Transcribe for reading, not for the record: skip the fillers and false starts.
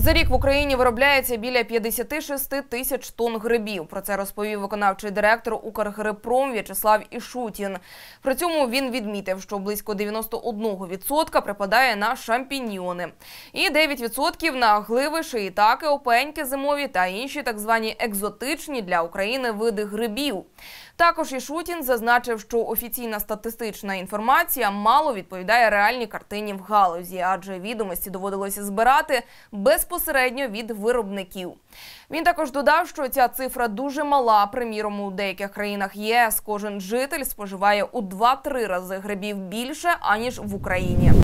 За рік в Україні виробляється біля 56 тисяч тонн грибів. Про це розповів виконавчий директор Укргрибпром В'ячеслав Ішутін. При цьому він відмітив, що близько 91% припадає на шампіньйони. І 9% на гливи, шиїтаки, опеньки зимові та інші так звані екзотичні для України види грибів. Також Ішутін зазначив, що офіційна статистична інформація мало відповідає реальній картині в галузі, адже відомості доводилося збирати безпосередньо від виробників. Він також додав, що ця цифра дуже мала. Приміром, у деяких країнах ЄС кожен житель споживає у 2-3 рази грибів більше, аніж в Україні.